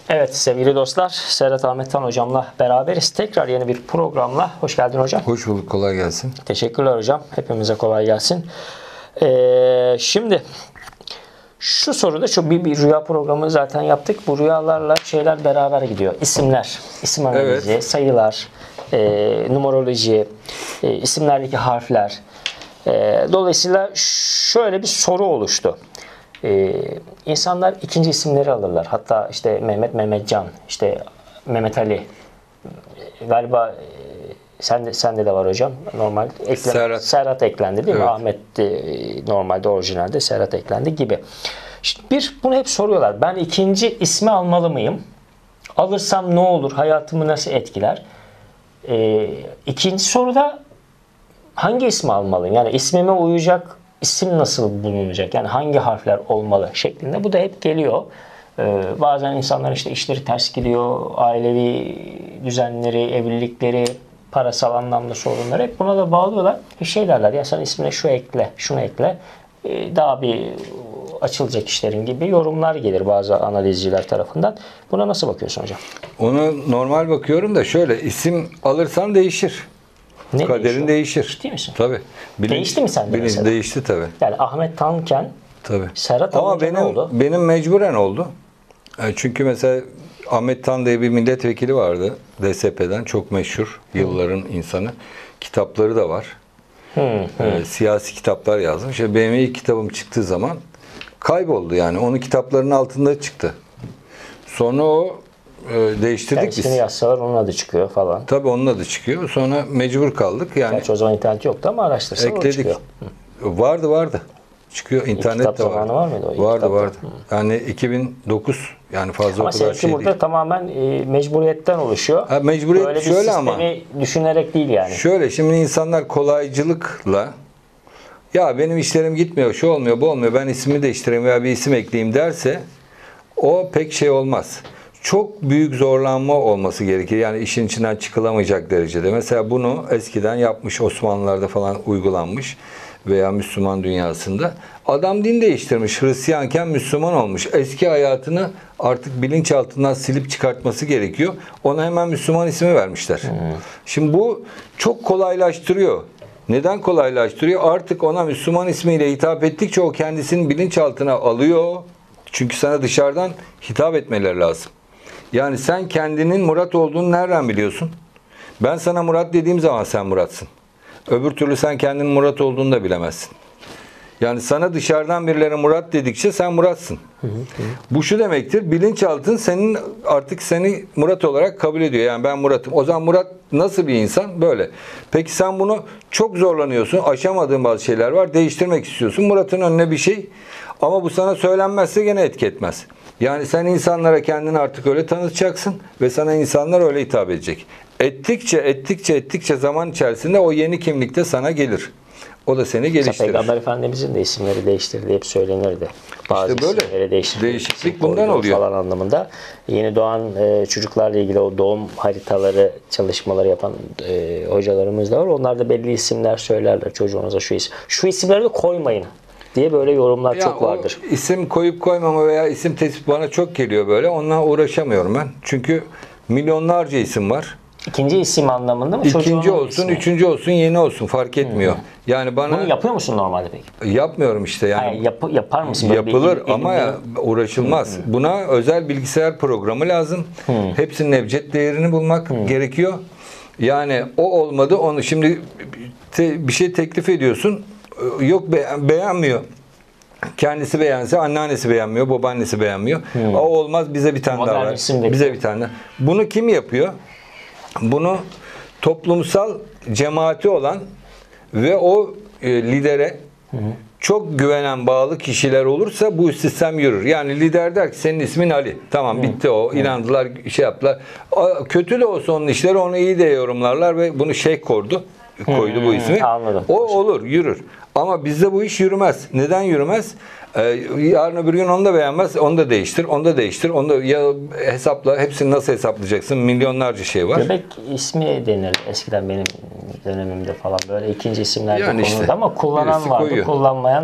Evet sevgili dostlar, Serhat Ahmethan hocamla beraberiz. Tekrar yeni bir programla. Hoş geldin hocam. Hoş bulduk, kolay gelsin. Teşekkürler hocam. Hepimize kolay gelsin. Şimdi şu soruda bir rüya programı zaten yaptık. Bu rüyalarla şeyler beraber gidiyor. İsimler, isim analizi, Evet. sayılar, numeroloji, isimlerdeki harfler. Dolayısıyla şöyle bir soru oluştu. İnsanlar ikinci isimleri alırlar. Hatta işte Mehmet, Mehmetcan, işte Mehmet Ali. Galiba sende de var hocam. Normal Serhat eklendi değil mi? Evet. Ahmet normalde orijinalde Serhat eklendi gibi. Şimdi bunu hep soruyorlar. Ben ikinci ismi almalı mıyım? Alırsam ne olur? Hayatımı nasıl etkiler? İkinci soruda hangi ismi almalıyım? Yani ismime uyacak isim nasıl bulunacak? Yani hangi harfler olmalı şeklinde. Bu da hep geliyor. Bazen insanlar işte işleri ters gidiyor. Ailevi düzenleri, evlilikleri, parasal anlamda sorunlar hep buna da bağlıyorlar. Şey derler ya sen ismine şu ekle, şunu ekle. Daha bir açılacak işlerin gibi yorumlar gelir bazı analizciler tarafından. Buna nasıl bakıyorsun hocam? Onu normal bakıyorum da şöyle, isim alırsan değişir. Ne Kaderin değişir. Ciddi misin? Tabii. Değişti mi sende mesela? Değişti tabii. Yani Ahmet Tanken Tabii. Serhat Ama alınca ne oldu? benim mecburen oldu. Çünkü mesela Ahmet Tan diye bir milletvekili vardı. DSP'den çok meşhur yılların insanı. Kitapları da var. Siyasi kitaplar yazmış. Benim ilk kitabım çıktığı zaman kayboldu yani. Onun kitaplarının altında çıktı. Sonra o değiştirdik Yani biz. ismini yazsalar onun adı çıkıyor falan. Tabii onun adı çıkıyor. Sonra mecbur kaldık. Yani Gerçi o zaman internet yoktu ama araştırsa o çıkıyor. Vardı. Çıkıyor. İnternet kitap de zamanı var mıydı o ilk kitapta? Vardı. Yani 2009 yani fazla Ama o kadar seninki şey burada değil. tamamen mecburiyetten oluşuyor. Mecburiyet Böyle bir şöyle sistemi ama. düşünerek değil yani. Şöyle şimdi insanlar kolaycılıkla ya benim işlerim gitmiyor, şu olmuyor, bu olmuyor, ben ismimi değiştireyim veya bir isim ekleyeyim derse o pek şey olmaz. Çok büyük zorlanma olması gerekir. Yani işin içinden çıkılamayacak derecede. Mesela bunu eskiden yapmış, Osmanlılar'da falan uygulanmış veya Müslüman dünyasında. Adam din değiştirmiş. Hristiyanken Müslüman olmuş. Eski hayatını artık bilinçaltından silip çıkartması gerekiyor. Ona hemen Müslüman ismi vermişler. Şimdi bu çok kolaylaştırıyor. Neden kolaylaştırıyor? Artık ona Müslüman ismiyle hitap ettikçe o kendisini bilinçaltına alıyor. Çünkü sana dışarıdan hitap etmeleri lazım. Yani sen kendinin Murat olduğunu nereden biliyorsun? Ben sana Murat dediğim zaman sen Murat'sın. Öbür türlü sen kendinin Murat olduğunu da bilemezsin. Yani sana dışarıdan birileri Murat dedikçe sen Murat'sın. Bu şu demektir, bilinçaltın artık seni Murat olarak kabul ediyor. Yani ben Murat'ım. O zaman Murat nasıl bir insan? Böyle. Peki sen bunu çok zorlanıyorsun, aşamadığın bazı şeyler var, değiştirmek istiyorsun. Murat'ın önüne bir şey ama bu sana söylenmezse gene etki etmez. Yani sen insanlara kendini artık öyle tanıtacaksın ve sana insanlar öyle hitap edecek. Ettikçe zaman içerisinde o yeni kimlikte sana gelir. O da seni geliştirir. Peygamber Efendimizin de isimleri değiştirdiği hep söylenirdi. Bazı İşte böyle. isimleri Değişiklik bundan oluyor. Falan anlamında. Yeni doğan çocuklarla ilgili o doğum haritaları çalışmaları yapan hocalarımız da var. Onlar da belli isimler söylerler çocuğunuza şu isim. Şu isimleri de koymayın diye böyle yorumlar çok vardır. İsim koyup koymama veya isim tespit bana çok geliyor böyle. Onunla uğraşamıyorum ben. Çünkü milyonlarca isim var. İkinci isim anlamında mı? İkinci olsun, üçüncü olsun, yeni olsun fark etmiyor. Yani bana bunu yapıyor musun normalde peki? Yapmıyorum işte yani. Hayır, yapar mısın? Böyle Yapılır ama uğraşılmaz. Buna özel bilgisayar programı lazım. Hepsinin ebced değerini bulmak gerekiyor. Yani o olmadı onu şimdi bir şey teklif ediyorsun. Yok beğenmiyor. Kendisi beğense anneannesi beğenmiyor, babaannesi beğenmiyor. O olmaz bize bir tane Modern daha ver. isim Bize bir tane. Bunu kim yapıyor? Bunu toplumsal cemaati olan ve o lidere çok güvenen bağlı kişiler olursa bu sistem yürür. Yani lider der ki senin ismin Ali. Tamam bitti o. İnandılar, şey yaptılar. Kötü de olsa onun işleri onu iyi de yorumlarlar ve bunu koydu bu ismi. Anladım. O olur, yürür. Ama bizde bu iş yürümez. Neden yürümez? Yarın öbür gün onu da beğenmez. Onu da değiştir, onu da değiştir. Onu da ya hesapla. Hepsini nasıl hesaplayacaksın? Milyonlarca şey var. Göbek ismi denir eskiden benim dönemimde falan. Böyle ikinci isimler de Yani konulurdu işte, ama kullanan birisi vardı, koyuyor. kullanmayan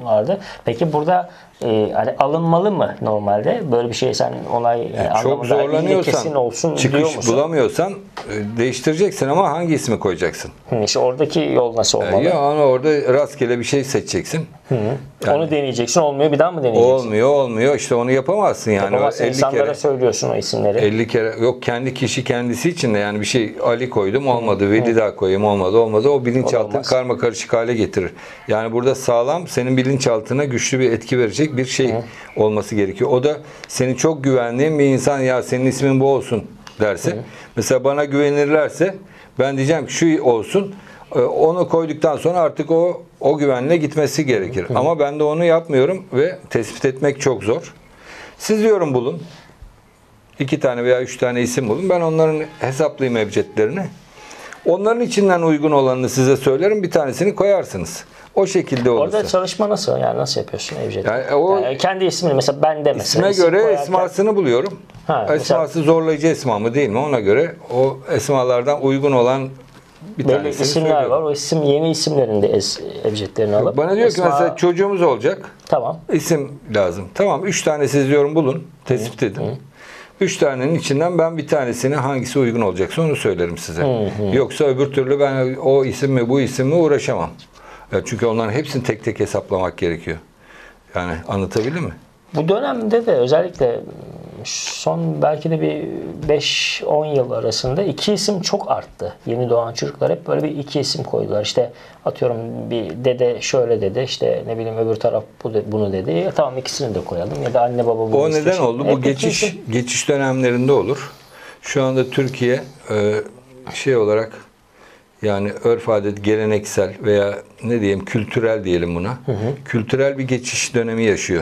vardı. Peki burada hani alınmalı mı normalde? Böyle bir şey sen onay Çok anlamında ille kesin zorlanıyorsan, olsun diyor çıkış musun? bulamıyorsan değiştireceksin ama hangi ismi koyacaksın? İşte oradaki yol nasıl olmalı? Ya orada rastgele bir şey seçeceksin. Yani onu deneyeceksin. Olmuyor, bir daha mı deneyeceksin? olmuyor. İşte onu yapamazsın yani. Yapamazsın. 50 İnsanlara kere söylüyorsun o isimleri. 50 kere yok, kendi kişi kendisi için de yani bir şey Ali koydum olmadı, Veli daha koyayım olmadı. O bilinçaltını Olmaz. karma karışık hale getirir. Yani burada sağlam, senin bilinçaltına güçlü bir etki verecek bir şey olması gerekiyor. O da senin çok güvendiğin bir insan, ya senin ismin bu olsun derse. Mesela bana güvenirlerse ben diyeceğim ki şu olsun. Onu koyduktan sonra artık o güvenle gitmesi gerekir. Ama ben de onu yapmıyorum ve tespit etmek çok zor. Siz diyorum bulun. 2 tane veya 3 tane isim bulun. Ben onların hesaplayayım ebcedlerini. Onların içinden uygun olanını size söylerim. Bir tanesini koyarsınız. O şekilde olursa. Orada çalışma nasıl? Yani nasıl yapıyorsun Evcet? Yani kendi ismini mesela ben de mesela. İsme isim göre koyarken- esmasını buluyorum. Esması zorlayıcı esma mı değil mi? Ona göre o esmalardan uygun olan bir belli tanesini isimler söylüyorum. var. O isim yeni isimlerin de ebcedlerini alıp. Bana diyor ki mesela çocuğumuz olacak. Tamam. İsim lazım. Tamam, 3 tane siz diyorum bulun. Tespit edin. 3 tanenin içinden ben bir tanesini hangisi uygun olacaksa onu söylerim size. Yoksa öbür türlü ben o isim mi bu isim mi uğraşamam. Çünkü onların hepsini tek tek hesaplamak gerekiyor. Yani anlatabildim mi? Bu dönemde de özellikle son belki de bir 5-10 yıl arasında 2 isim çok arttı. Yeni doğan çocuklar hep böyle bir 2 isim koydular. İşte atıyorum bir dede şöyle dedi, işte ne bileyim öbür taraf bunu dedi. Ya tamam ikisini de koyalım ya da anne baba bunu O neden istiyor. oldu? Hep Bu iki isim. geçiş dönemlerinde olur. Şu anda Türkiye şey olarak, yani örf adet, geleneksel veya ne diyeyim kültürel diyelim buna. Kültürel bir geçiş dönemi yaşıyor.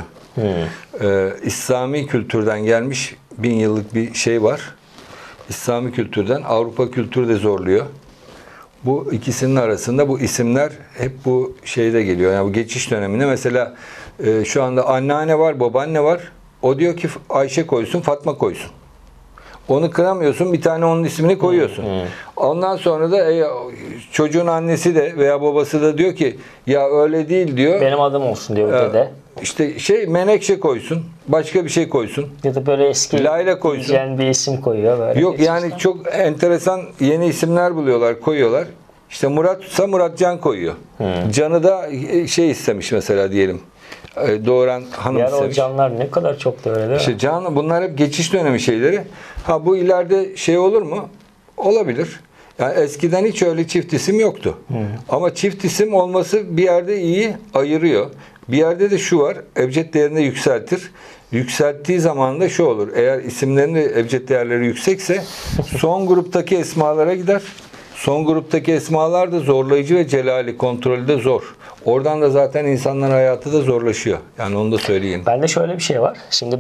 İslami kültürden gelmiş 1000 yıllık bir şey var. İslami kültürden Avrupa kültürü de zorluyor. Bu ikisinin arasında bu isimler hep bu şeyde geliyor. Yani bu geçiş döneminde mesela şu anda anneanne var, babaanne var. O diyor ki Ayşe koysun, Fatma koysun. Onu kıramıyorsun, bir tane onun ismini koyuyorsun. Ondan sonra da çocuğun annesi de veya babası da diyor ki ya öyle değil diyor. Benim adım olsun diyor dede. İşte Menekşe koysun, başka bir şey koysun. Ya da böyle eski Layla koysun. diyeceğin bir isim koyuyor böyle. Yok yani çok enteresan yeni isimler buluyorlar, koyuyorlar. İşte Muratsa Muratcan koyuyor. Can'ı da şey istemiş mesela diyelim. Doğuran hanım Yani o istemiş. canlar ne kadar çok da öyle değil mi? İşte Can, bunlar hep geçiş dönemi şeyleri. Ha bu ileride şey olur mu? Olabilir. Yani eskiden hiç öyle çift isim yoktu. Ama çift isim olması bir yerde iyi ayırıyor. Bir yerde de şu var. Ebced değerini yükseltir. Yükselttiği zaman da şu olur. Eğer isimlerin de ebced değerleri yüksekse son gruptaki esmalara gider. Son gruptaki esmalar da zorlayıcı ve celali, kontrolü de zor. Oradan da zaten insanların hayatı da zorlaşıyor. Yani onu da söyleyeyim. Bende şöyle bir şey var. Şimdi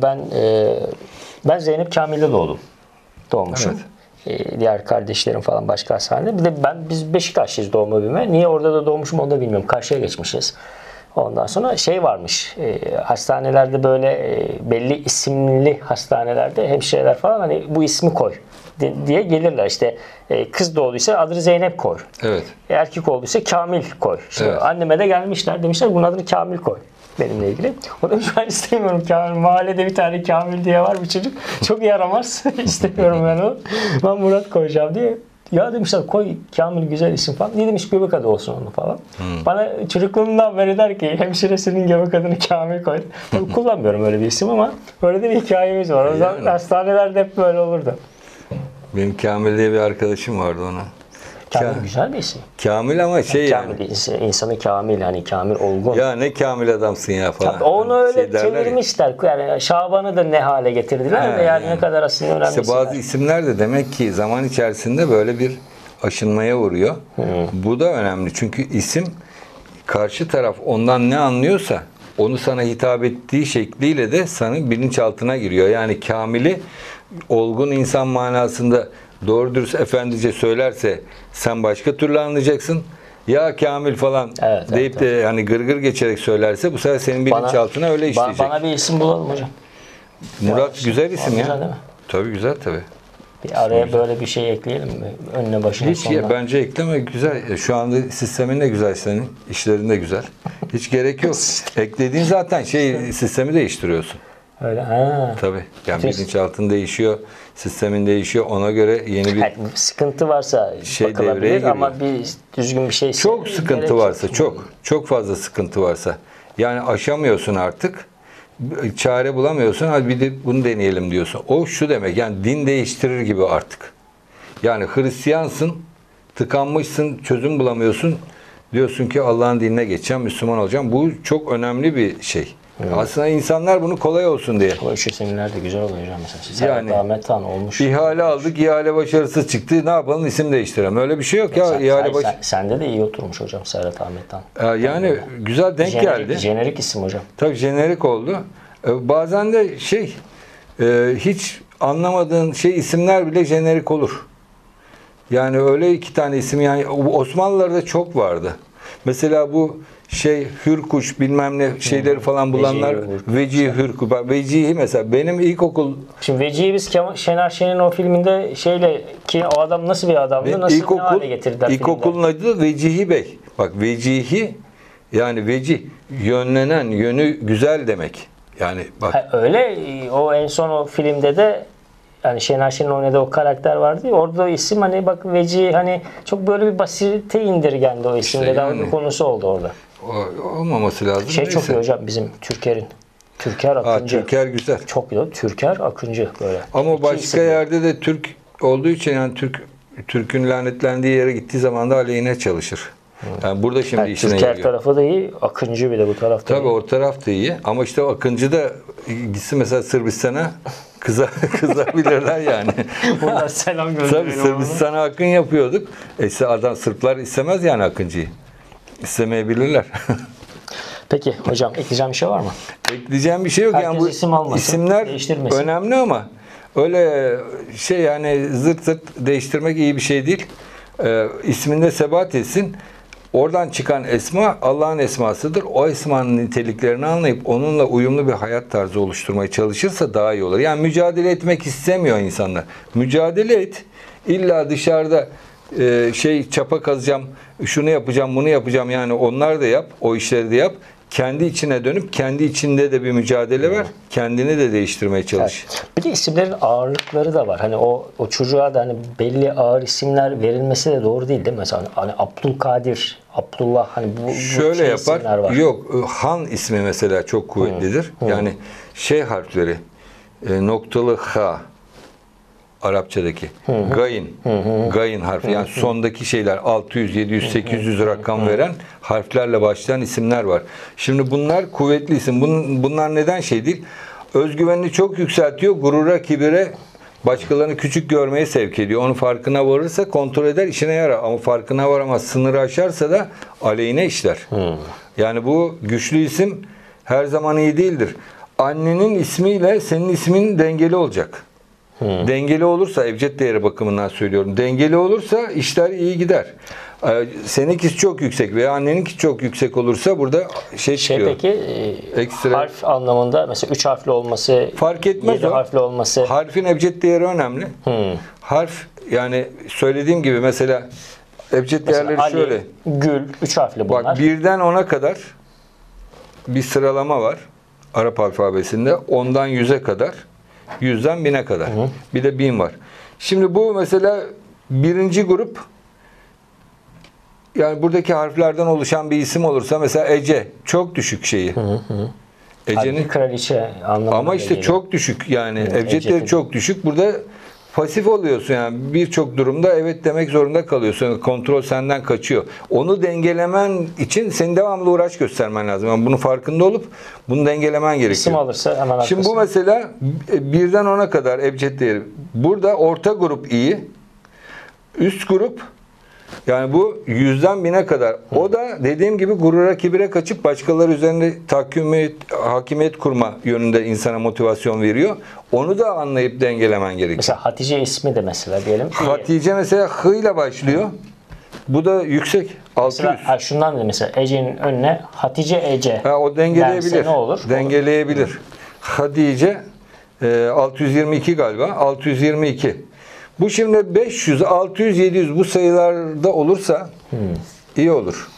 ben Zeynep Kamil'de doğmuşum. Diğer kardeşlerim falan başka hastanede. Bir de biz Beşiktaşlıyız doğma büyüme. Niye orada da doğmuşum onu da bilmiyorum. Karşıya geçmişiz. Ondan sonra şey varmış. Hastanelerde böyle belli isimli hastanelerde hemşireler falan hani bu ismi koy diye gelirler. İşte kız doğduysa adını Zeynep koy. Evet. Erkek olduysa Kamil koy. Şimdi Evet. anneme de gelmişler demişler bunun adını Kamil koy. Benimle ilgili. O demiş ben istemiyorum Kamil. Mahallede bir tane Kamil diye var bir çocuk. Çok yaramaz. İstemiyorum ben onu. Ben Murat koyacağım diye. Ya demişler koy Kamil güzel isim falan. Niye demiş göbek adı olsun onu falan. Bana çocukluğumdan beri der ki hemşiresinin göbek adını Kamil koy. Kullanmıyorum öyle bir isim ama böyle de bir hikayemiz var. O zaman hastanelerde hep böyle olurdu. Benim Kamil diye bir arkadaşım vardı ona. Kamil güzel bir isim. Kamil ama şey Kamil insanı kamil hani kamil olgun. ya ne kamil adamsın ya falan. Tabii onu öyle Şey derler ya. çevirmişler. Yani Şaban'ı da ne hale getirdiler ve yani ne kadar aslında önemli İşte isimler. bazı isimler de demek ki zaman içerisinde böyle bir aşınmaya uğruyor. Bu da önemli çünkü isim karşı taraf ondan ne anlıyorsa onu sana hitap ettiği şekliyle de senin bilinçaltına giriyor. Yani kamili olgun insan manasında doğru dürüst efendice söylerse sen başka türlü anlayacaksın. Ya Kamil falan deyip de hani gırgır geçerek söylerse bu sefer senin bilinçaltına öyle işleyecek. Bana bir isim bulalım hocam. Murat güzel isim ya. Güzel değil mi? Tabii güzel tabii. Bir araya böyle bir şey ekleyelim mi? Önüne başına Hiç sonuna. bence ekleme güzel. Şu anda sistemin de güzel senin. İşlerin de güzel. Hiç gerek yok. Eklediğin zaten sistemi değiştiriyorsun. Öyle. Ha. Tabii. Yani bilinçaltın değişiyor, sistemin değişiyor. Ona göre yeni bir sıkıntı varsa devreye bakılabilir giriyor. ama bir düzgün bir şey. Çok sıkıntı varsa, çok fazla sıkıntı varsa, yani aşamıyorsun artık, çare bulamıyorsun, hadi bir de bunu deneyelim diyorsun. O şu demek, yani din değiştirir gibi artık. Yani Hristiyansın, tıkanmışsın, çözüm bulamıyorsun. Diyorsun ki Allah'ın dinine geçeceğim, Müslüman olacağım. Bu çok önemli bir şey. Aslında insanlar bunu kolay olsun diye. O üçü seminer de güzel oluyor hocam mesela. Yani Ahmet Han olmuş. İhale aldık, ihale başarısız çıktı. Ne yapalım, isim değiştirelim. Öyle bir şey yok ya. Sende de iyi oturmuş hocam Serhat Ahmet Han. Yani güzel denk geldi. Jenerik isim hocam. Tabii jenerik oldu. Bazen de hiç anlamadığın isimler bile jenerik olur. Yani öyle iki tane isim, yani Osmanlılarda çok vardı. Mesela bu Hürkuş bilmem ne şeyleri falan bulanlar, Vecihi Hürkuş. Vecihi mesela benim ilkokul. Şimdi Vecihi biz Şener Şen'in o filminde ki o adam nasıl bir adamdı, nasıl ne hale getirdiler İlkokulun adı Vecihi Bey. Bak Vecihi, yani vecih, yönlenen, yönü güzel demek. Yani bak. Öyle o en son o filmde de yani Şener Şen'in oynadığı o karakter vardı ya, orada o isim hani bak Vecihi, hani çok böyle bir basite indirgendi o isimde. Yani. Konusu oldu orada. Olmaması lazım. Çok iyi hocam bizim Türker'in. Türker Akıncı. Türker güzel. Çok iyi. Türker Akıncı böyle. Ama başka yerde de Türk olduğu için, yani Türk'ün lanetlendiği yere gittiği zaman da aleyhine çalışır. Yani burada şimdi işine Türker yarıyor. tarafı da iyi, Akıncı bir de bu tarafta. Tabii o taraf da iyi ama işte o Akıncı da gitsin mesela Sırbistan'a kızabilirler yani. Buradan selam gönderiyorum. Tabii Sırbistan'a akın yapıyorduk. Adam Sırplar istemez yani Akıncı'yı. İstemeyebilirler. Peki hocam ekleyeceğim bir şey var mı? Ekleyeceğim bir şey yok. Herkes yani bu isim almasın, isimler değiştirmesin. önemli ama öyle yani zırt değiştirmek iyi bir şey değil. İsminde sebat etsin. Oradan çıkan esma Allah'ın esmasıdır. O esmanın niteliklerini anlayıp onunla uyumlu bir hayat tarzı oluşturmaya çalışırsa daha iyi olur. Yani mücadele etmek istemiyor insanlar. Mücadele et. İlla dışarıda çapa kazacağım, şunu yapacağım, bunu yapacağım, yani onlar da yap, o işleri de yap. Kendi içine dönüp kendi içinde de bir mücadele ver. Kendini de değiştirmeye çalış. Evet. Bir de isimlerin ağırlıkları da var. Hani o çocuğa da hani belli ağır isimler verilmesi de doğru değil değil mi? Mesela hani Abdülkadir, Abdullah, hani bu şöyle yapar. isimler var. Yok, Han ismi mesela çok kuvvetlidir. Yani harfleri noktalı ha, Arapçadaki gayin, gayin harfi, yani sondaki şeyler 600, 700, 800 rakam veren harflerle başlayan isimler var. Şimdi bunlar kuvvetli isim. Bunlar neden değil? Özgüvenini çok yükseltiyor, gurura, kibire, başkalarını küçük görmeye sevk ediyor. Onun farkına varırsa kontrol eder, işine yarar. Ama farkına varamaz, sınırı aşarsa da aleyhine işler. Yani bu güçlü isim her zaman iyi değildir. Annenin ismiyle senin ismin dengeli olacak. Dengeli olursa, evcet değeri bakımından söylüyorum. Dengeli olursa işler iyi gider. Seninkisi çok yüksek veya anneninki çok yüksek olursa burada çıkıyor. Peki ekstra harf anlamında mesela 3 harfli olması, fark etmez 7 harfli olması. Harfin ebced değeri önemli. Harf, yani söylediğim gibi mesela ebced değerleri Ali, şöyle. Gül 3 harfli bunlar. Bak 1'den 10'a kadar bir sıralama var Arap alfabesinde. 10'dan 100'e kadar. 100'den 1000'e kadar. Bir de 1000 var. Şimdi bu mesela birinci grup, yani buradaki harflerden oluşan bir isim olursa mesela Ece çok düşük şeyi. Ece'nin kraliçe anlamında. Ama işte çok düşük, yani ebcedleri çok düşük. Burada pasif oluyorsun, yani birçok durumda evet demek zorunda kalıyorsun. Kontrol senden kaçıyor. Onu dengelemen için senin devamlı uğraş göstermen lazım. Yani bunun farkında olup bunu dengelemen gerekiyor. İsim alırsa hemen arkasına. Şimdi bu mesela 1'den 10'a kadar ebced değeri. Burada orta grup iyi. Üst grup, yani bu 100'den 1000'e kadar. O da dediğim gibi gurura, kibire kaçıp başkaları üzerinde hakimiyet kurma yönünde insana motivasyon veriyor. Onu da anlayıp dengelemen gerekiyor. Mesela Hatice ismi de mesela diyelim. Hatice mesela H ile başlıyor. Bu da yüksek. 600. Mesela, şundan da mesela Ece'nin önüne Hatice Ece. O dengeleyebilir. Ne olur? Dengeleyebilir. Hatice 622 galiba. 622. Bu şimdi 500, 600, 700 bu sayılarda olursa iyi olur.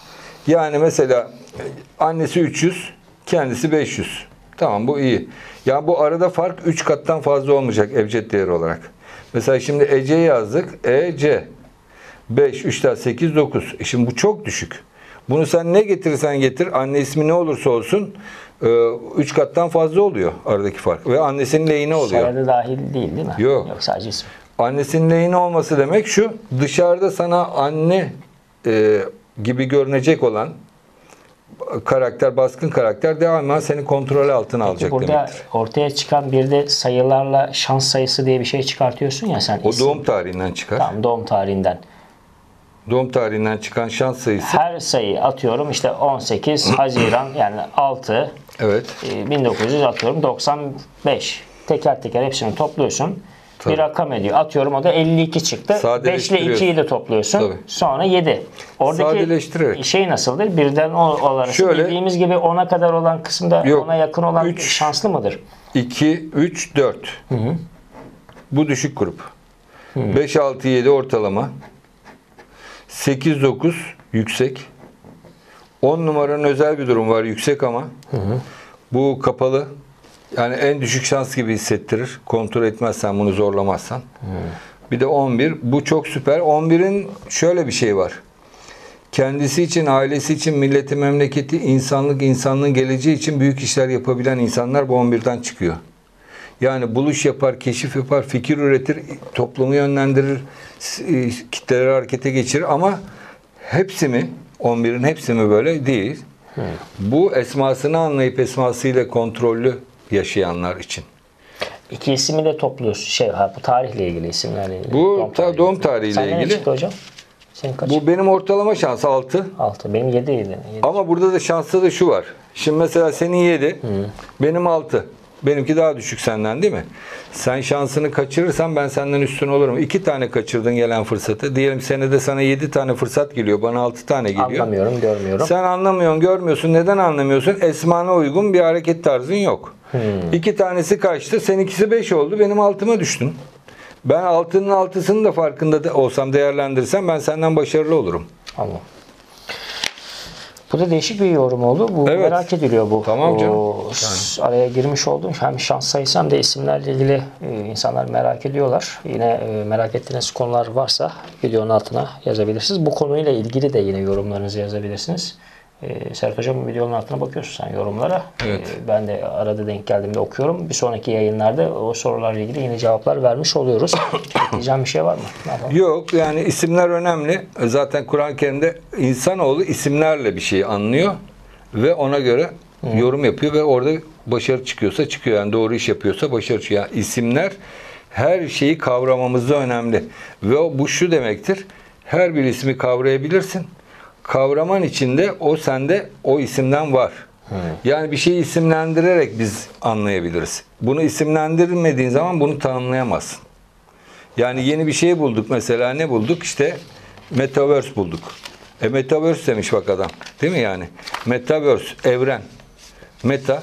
Yani mesela annesi 300, kendisi 500. Tamam, bu iyi. Ya bu arada fark 3 kattan fazla olmayacak ebced değeri olarak. Mesela şimdi Ece yazdık. EC 5, 3 daha 8, 9. Şimdi bu çok düşük. Bunu sen ne getirirsen getir, anne ismi ne olursa olsun 3 kattan fazla oluyor aradaki fark. Ve annesinin lehine oluyor. Soyadı dahil değil mi? Yok. Yok, sadece isim. Annesinin lehine olması demek şu: dışarıda sana anne gibi görünecek olan karakter, baskın karakter daima seni kontrol altına alacak Burada demektir. ortaya çıkan bir de sayılarla şans sayısı diye bir şey çıkartıyorsun ya sen. O isim. doğum tarihinden çıkar. Tamam, doğum tarihinden. Doğum tarihinden çıkan şans sayısı. Her sayı atıyorum işte 18 Haziran yani 6 Evet. 1900 atıyorum 95. Teker teker hepsini topluyorsun. Tabii. Bir rakam ediyor. Atıyorum o da 52 çıktı. 5 ile Sadeleştiriyorsun. 2'yi de topluyorsun. Tabii. Sonra 7. Oradaki Sadeleştirerek. şey nasıldır? Birden 10 arası. Şöyle- Bildiğimiz gibi 10'a kadar olan kısımda Yok. 10'a yakın olan 3. şanslı mıdır? 2, 3, 4. Bu düşük grup. 5, 6, 7 ortalama. 8, 9 yüksek. 10 numaranın özel bir durum var, yüksek ama. Bu kapalı. Yani en düşük şans gibi hissettirir. Kontrol etmezsen, bunu zorlamazsan. Bir de 11. Bu çok süper. 11'in şöyle bir şey var. Kendisi için, ailesi için, milleti, memleketi, insanlık, insanlığın geleceği için büyük işler yapabilen insanlar bu 11'den çıkıyor. Yani buluş yapar, keşif yapar, fikir üretir, toplumu yönlendirir, kitleleri harekete geçirir ama hepsi mi? 11'in hepsi mi böyle? Değil. Bu esmasını anlayıp esmasıyla kontrollü yaşayanlar için. İki ismi de topluyorsun. Bu tarihle ilgili isimlerle ilgili. Bu doğum tarihiyle Senden ne ilgili. çıktı hocam? Senin kaç? Bu benim ortalama şans 6. 6. Benim 7 idi. Ama burada da şansta da şu var. Şimdi mesela senin 7, benim 6. Benimki daha düşük senden, değil mi? Sen şansını kaçırırsan ben senden üstün olurum. 2 tane kaçırdın gelen fırsatı. Diyelim senede sana 7 tane fırsat geliyor. Bana 6 tane geliyor. Anlamıyorum, görmüyorum. Sen anlamıyorsun, görmüyorsun. Neden anlamıyorsun? Esmana uygun bir hareket tarzın yok. 2 tanesi kaçtı. Seninkisi 5 oldu. Benim 6'ma düştün. Ben 6'nın 6'sının da farkında olsam, değerlendirirsem ben senden başarılı olurum. Anladım. Bu da değişik bir yorum oldu. Bu Evet. merak ediliyor bu. Tamam canım. Araya girmiş oldum. Hem şans sayısı hem de isimlerle ilgili insanlar merak ediyorlar. Yine merak ettiğiniz konular varsa videonun altına yazabilirsiniz. Bu konuyla ilgili de yine yorumlarınızı yazabilirsiniz. Serhat Hocam, videonun altına bakıyorsun sen yorumlara. Evet. Ben de arada denk geldiğimde okuyorum. Bir sonraki yayınlarda o sorularla ilgili yine cevaplar vermiş oluyoruz. Diyeceğim bir şey var mı? Ne yapalım? Yok, yani isimler önemli. Zaten Kur'an-ı Kerim'de insanoğlu isimlerle bir şeyi anlıyor ve ona göre yorum yapıyor ve orada başarı çıkıyorsa çıkıyor. Yani doğru iş yapıyorsa başarı çıkıyor. Yani isimler her şeyi kavramamızda önemli. Ve bu şu demektir: her bir ismi kavrayabilirsin. Kavraman içinde o sende o isimden var. Yani bir şeyi isimlendirerek biz anlayabiliriz. Bunu isimlendirmediğin zaman bunu tanımlayamazsın. Yani yeni bir şey bulduk mesela, ne bulduk? İşte Metaverse bulduk. Metaverse demiş bak adam. Değil mi yani? Metaverse, evren. Meta,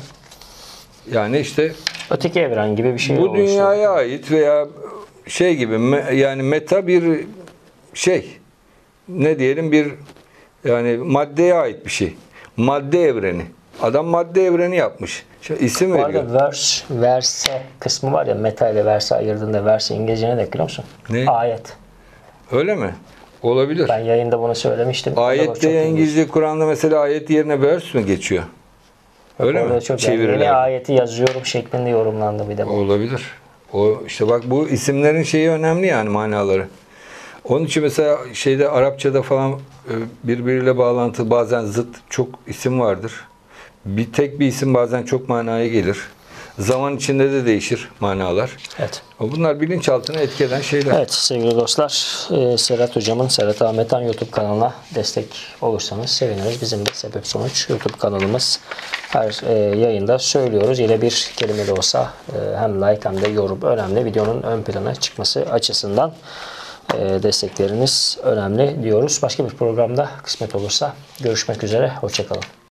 yani işte Öteki evren gibi bir şey bu oluştu. dünyaya ait veya şey gibi, yani meta bir şey. Ne diyelim, bir yani maddeye ait bir şey. Madde evreni. Adam madde evreni yapmış. İsim Bu veriyor. arada verse kısmı var ya, meta ile verse ayırdığında, verse İngilizce ne demek biliyor musun? Ne? Ayet. Öyle mi? Olabilir. Ben yayında bunu söylemiştim. Ayette İngilizce Kur'an'da mesela ayet yerine verse mi geçiyor? Öyle mi? Çok Çeviriler. yeni ayeti yazıyorum şeklinde yorumlandı bir de bu. Olabilir. O işte bak, bu isimlerin şeyi önemli, yani manaları. Onun için mesela şeyde, Arapçada falan birbiriyle bağlantılı, bazen zıt çok isim vardır. Tek bir isim bazen çok manaya gelir. Zaman içinde de değişir manalar. Evet. Bunlar bilinçaltına etki eden şeyler. Evet sevgili dostlar, Serhat Hocam'ın Serhat Ahmetan YouTube kanalına destek olursanız seviniriz. Bizim de Sebep Sonuç YouTube kanalımız. Her yayında söylüyoruz. Yine bir kelime de olsa hem like hem de yorum önemli. Videonun ön plana çıkması açısından destekleriniz önemli diyoruz. Başka bir programda kısmet olursa görüşmek üzere. Hoşça kalın.